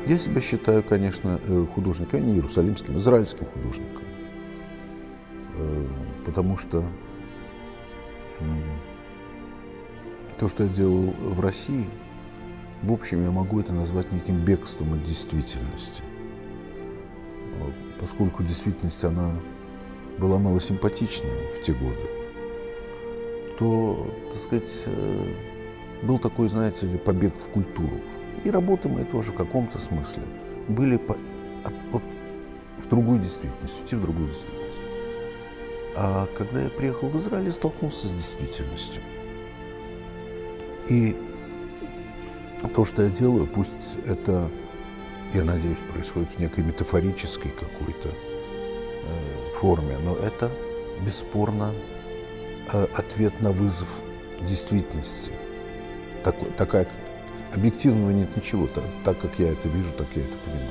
Я себя считаю, конечно, художником, не иерусалимским, израильским художником. Потому что то, что я делал в России, в общем, я могу это назвать неким бегством от действительности. Поскольку действительность, она была малосимпатичная в те годы, то, так сказать, был такой, знаете ли, побег в культуру. И работы мои тоже в каком-то смысле были в другую действительность, идти в другую действительность. А когда я приехал в Израиль, я столкнулся с действительностью. И то, что я делаю, пусть это, я надеюсь, происходит в некой метафорической какой-то форме, но это бесспорно ответ на вызов действительности. Такая, объективного нет ничего, так как я это вижу, так я это понимаю.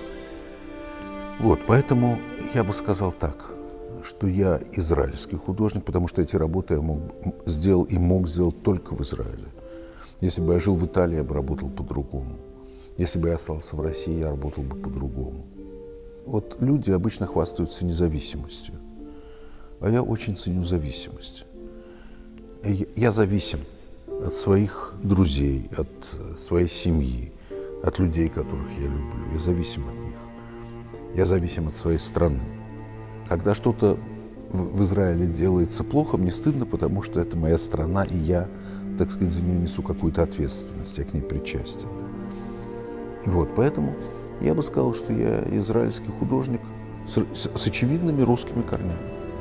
Вот, поэтому я бы сказал так, что я израильский художник, потому что эти работы я мог сделать только в Израиле. Если бы я жил в Италии, я бы работал по-другому. Если бы я остался в России, я работал бы по-другому. Вот люди обычно хвастаются независимостью, а я очень ценю зависимость. Я зависим от своих друзей, от своей семьи, от людей, которых я люблю. Я зависим от них. Я зависим от своей страны. Когда что-то в Израиле делается плохо, мне стыдно, потому что это моя страна, и я, так сказать, за нее несу какую-то ответственность, я к ней причастен. Вот, поэтому я бы сказал, что я израильский художник с очевидными русскими корнями.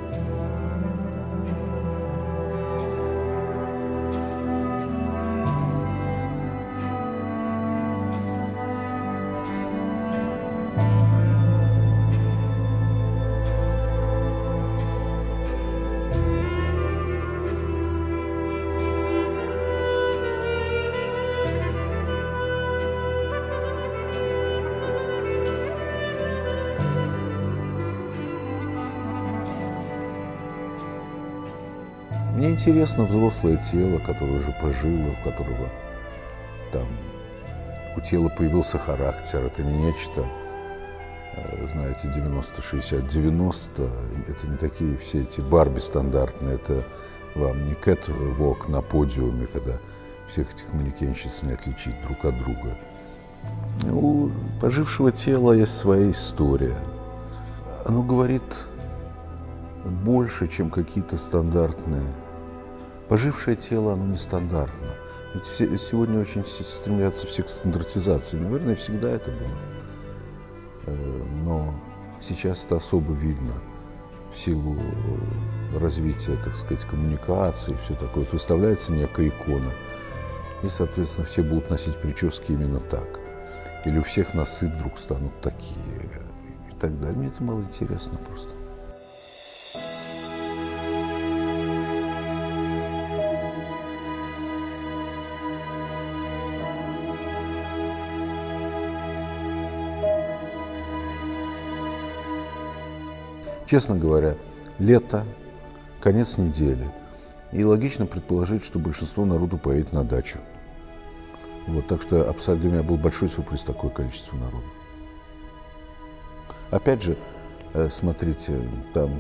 Мне интересно взрослое тело, которое уже пожило, у которого там у тела появился характер. Это не нечто, знаете, 90-60-90. Это не такие все эти Барби стандартные. Это вам не кэт-вок на подиуме, когда всех этих манекенщиц не отличить друг от друга. У пожившего тела есть своя история. Оно говорит больше, чем какие-то стандартные. Пожившее тело, оно нестандартно. Ведь сегодня очень стремятся все к стандартизации. Наверное, всегда это было. Но сейчас это особо видно в силу развития, так сказать, коммуникации, все такое. Вот выставляется некая икона, и, соответственно, все будут носить прически именно так. Или у всех носы вдруг станут такие и так далее. Мне это мало интересно просто. Честно говоря, лето, конец недели. И логично предположить, что большинство народу поедет на дачу. Вот, так что абсолютно для меня был большой сюрприз такое количество народа. Опять же, смотрите, там,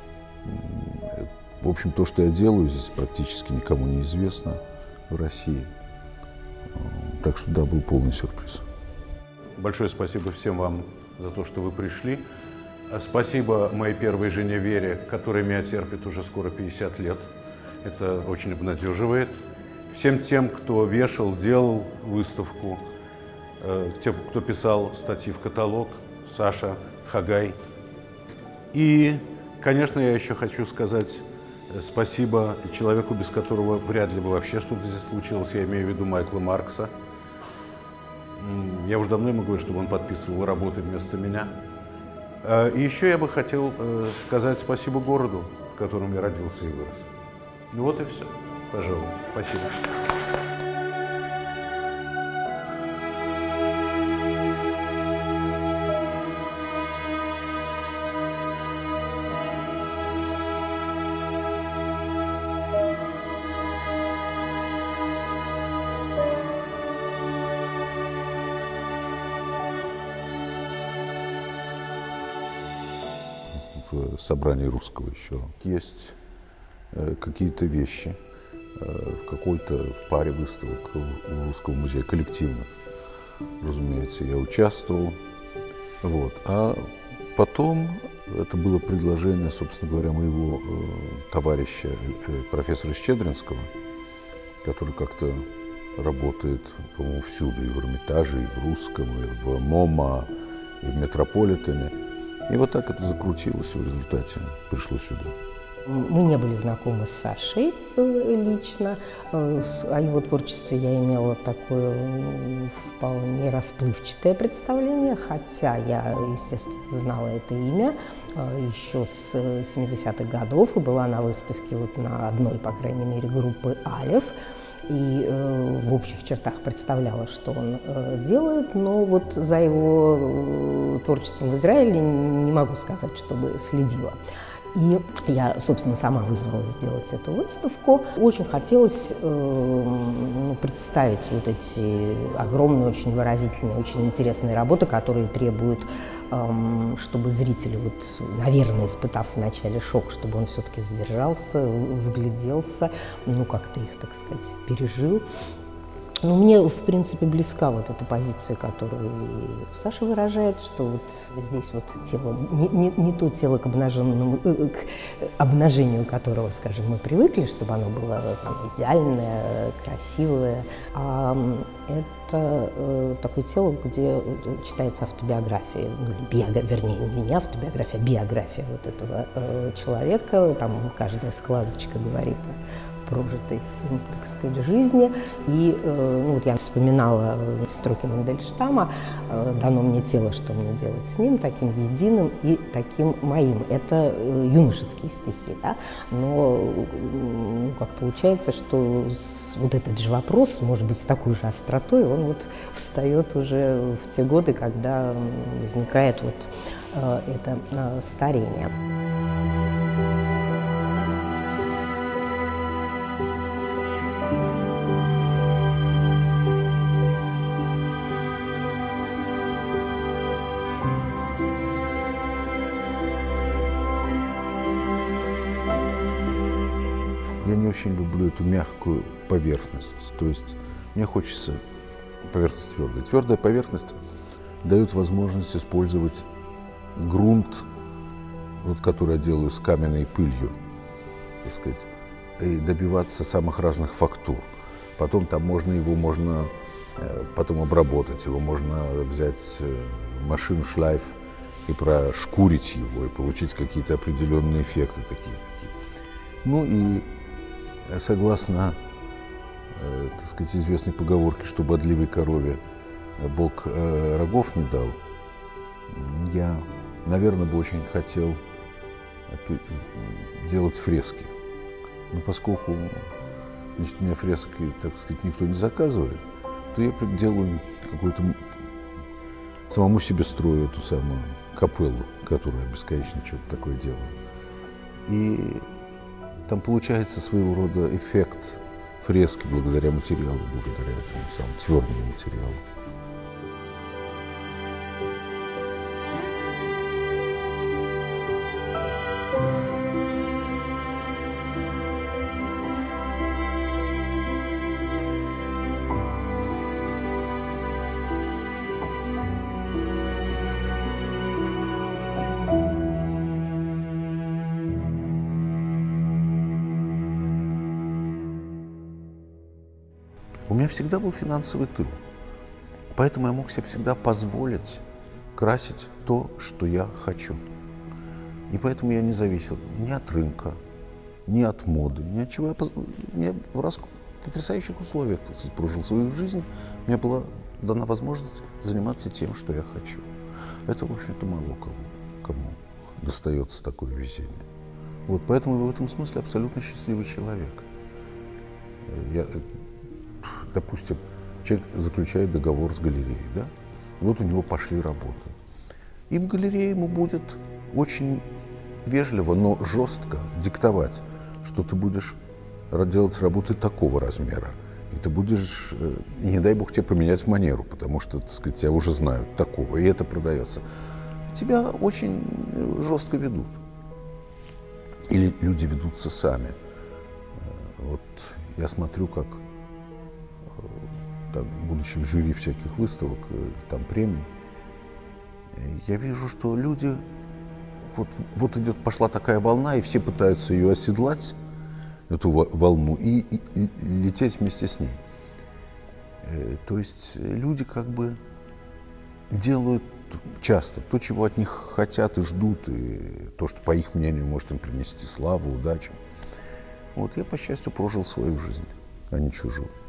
в общем, то, что я делаю, здесь практически никому не известно в России. Так что, да, был полный сюрприз. Большое спасибо всем вам за то, что вы пришли. Спасибо моей первой жене Вере, которая меня терпит уже скоро 50 лет. Это очень обнадеживает. Всем тем, кто вешал, делал выставку, тем, кто писал статьи в каталог, Саша, Хагай. И, конечно, я еще хочу сказать спасибо человеку, без которого вряд ли бы вообще что-то здесь случилось. Я имею в виду Майкла Маркса. Я уже давно ему говорю, чтобы он подписывал работы вместо меня. И еще я бы хотел сказать спасибо городу, в котором я родился и вырос. Ну вот и все. Пожалуйста. Спасибо. в собрании русского еще. Есть какие-то вещи в какой-то паре выставок у Русского музея, коллективных. Разумеется, я участвовал. Вот. А потом это было предложение, собственно говоря, моего товарища, профессора Щедринского, который как-то работает, по-моему, всюду, и в Эрмитаже, и в Русском, и в МОМА, и в Метрополитене. И вот так это закрутилось, и в результате пришло сюда. Мы не были знакомы с Сашей лично. О его творчестве я имела такое вполне расплывчатое представление, хотя я, естественно, знала это имя еще с 70-х годов и была на выставке вот на одной, по крайней мере, группы «Алеф». И в общих чертах представляла, что он делает, но вот за его творчеством в Израиле не могу сказать, чтобы следила. И я, собственно, сама вызвалась сделать эту выставку. Очень хотелось представить вот эти огромные, очень выразительные, очень интересные работы, которые требуют, чтобы зритель, вот, наверное, испытав вначале шок, чтобы он все-таки задержался, вгляделся, ну, как-то их, так сказать, пережил. Но мне, в принципе, близка вот эта позиция, которую Саша выражает, что вот здесь вот тело, не то тело к обнажению которого, скажем, мы привыкли, чтобы оно было там идеальное, красивое, а это такое тело, где читается автобиография, вернее, не автобиография, а биография вот этого человека, там каждая складочка говорит прожитой, так сказать, жизни. И ну, вот я вспоминала эти строки Мандельштама: «Дано мне тело, что мне делать с ним, таким единым и таким моим». Это юношеские стихи, да? Но как получается, что вот этот же вопрос, может быть, с такой же остротой, он вот встает уже в те годы, когда возникает вот это старение. Я не очень люблю эту мягкую поверхность, то есть мне хочется поверхность твердая. Твердая поверхность дает возможность использовать грунт, вот, который я делаю с каменной пылью, так сказать, и добиваться самых разных фактур. Потом там можно потом обработать, его можно взять машину шлайф и прошкурить его, и получить какие-то определенные эффекты такие. Ну и согласно, так сказать, известной поговорке, что бодливой корове Бог рогов не дал, я, наверное, бы очень хотел делать фрески. Но поскольку, значит, у меня фрески, так сказать, никто не заказывает, то я делаю какую-то, самому себе строю эту самую капеллу, которая бесконечно что-то такое делаю. И там получается своего рода эффект фрески благодаря материалу, благодаря этому самому твердому материалу. У меня всегда был финансовый тыл, поэтому я мог себе всегда позволить красить то, что я хочу. И поэтому я не зависел ни от рынка, ни от моды, ни от чего. Я в потрясающих условиях, так сказать, прожил свою жизнь. Мне была дана возможность заниматься тем, что я хочу. Это, в общем-то, мало кому достается такое везение. Вот поэтому я в этом смысле абсолютно счастливый человек. Допустим, человек заключает договор с галереей, да? Вот у него пошли работы. И в галерее ему будет очень вежливо, но жестко диктовать, что ты будешь делать работы такого размера. И ты будешь, и не дай бог тебе поменять манеру, потому что, так сказать, тебя уже знают такого, и это продается. Тебя очень жестко ведут. Или люди ведутся сами. Вот я смотрю, как, там, будучи в жюри всяких выставок, там премий, я вижу, что люди, вот идет, пошла такая волна, и все пытаются ее оседлать, эту волну, и лететь вместе с ней. То есть люди как бы делают часто то, чего от них хотят и ждут, и то, что, по их мнению, может им принести славу, удачу. Вот я, по счастью, прожил свою жизнь, а не чужую.